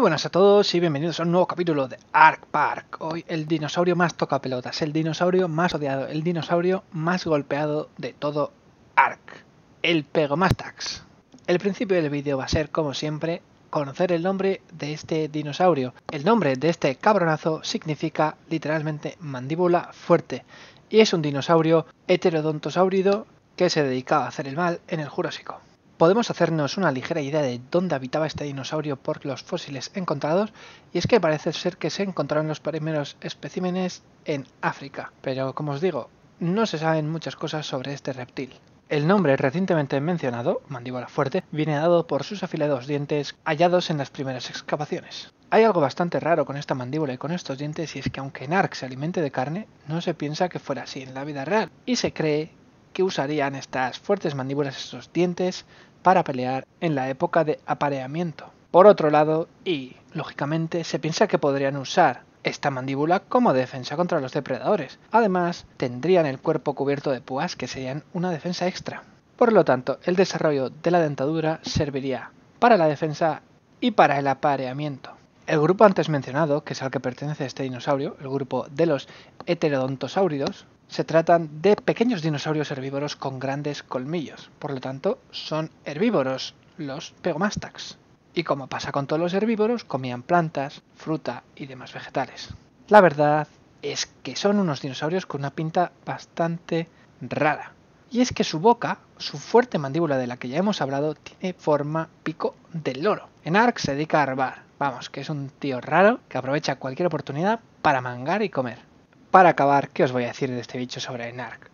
buenas a todos y bienvenidos a un nuevo capítulo de Ark Park. Hoy el dinosaurio más tocapelotas, el dinosaurio más odiado, el dinosaurio más golpeado de todo Ark, el Pegomastax. El principio del vídeo va a ser, como siempre, conocer el nombre de este dinosaurio. El nombre de este cabronazo significa literalmente mandíbula fuerte y es un dinosaurio heterodontosáurido que se dedicaba a hacer el mal en el Jurásico. Podemos hacernos una ligera idea de dónde habitaba este dinosaurio por los fósiles encontrados, y es que parece ser que se encontraron los primeros especímenes en África, pero como os digo, no se saben muchas cosas sobre este reptil. El nombre recientemente mencionado, mandíbula fuerte, viene dado por sus afilados dientes hallados en las primeras excavaciones. Hay algo bastante raro con esta mandíbula y con estos dientes, y es que aunque en Ark se alimente de carne, no se piensa que fuera así en la vida real, y se cree que usarían estas fuertes mandíbulas, estos dientes, para pelear en la época de apareamiento. Por otro lado, y lógicamente, se piensa que podrían usar esta mandíbula como defensa contra los depredadores. Además, tendrían el cuerpo cubierto de púas que serían una defensa extra. Por lo tanto, el desarrollo de la dentadura serviría para la defensa y para el apareamiento. El grupo antes mencionado, que es al que pertenece este dinosaurio, el grupo de los heterodontosáuridos, se tratan de pequeños dinosaurios herbívoros con grandes colmillos, por lo tanto son herbívoros los Pegomastax. Y como pasa con todos los herbívoros, comían plantas, fruta y demás vegetales. La verdad es que son unos dinosaurios con una pinta bastante rara. Y es que su boca, su fuerte mandíbula de la que ya hemos hablado, tiene forma pico de loro. En Ark se dedica a robar, vamos, que es un tío raro que aprovecha cualquier oportunidad para mangar y comer. Para acabar, ¿qué os voy a decir de este bicho sobre Ark?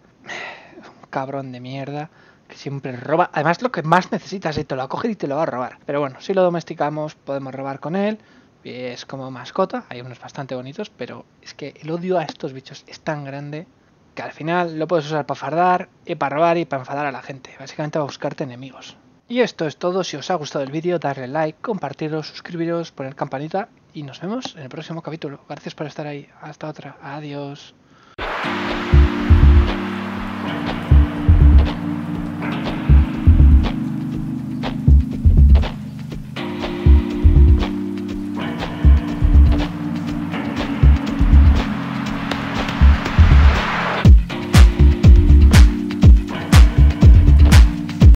Un cabrón de mierda que siempre roba. Además, lo que más necesitas es que te lo acoge y te lo va a robar. Pero bueno, si lo domesticamos, podemos robar con él. Es como mascota, hay unos bastante bonitos, pero es que el odio a estos bichos es tan grande que al final lo puedes usar para fardar y para robar y para enfadar a la gente. Básicamente va a buscarte enemigos. Y esto es todo. Si os ha gustado el vídeo, darle like, compartirlo, suscribiros, poner campanita y nos vemos en el próximo capítulo. Gracias por estar ahí. Hasta otra. Adiós.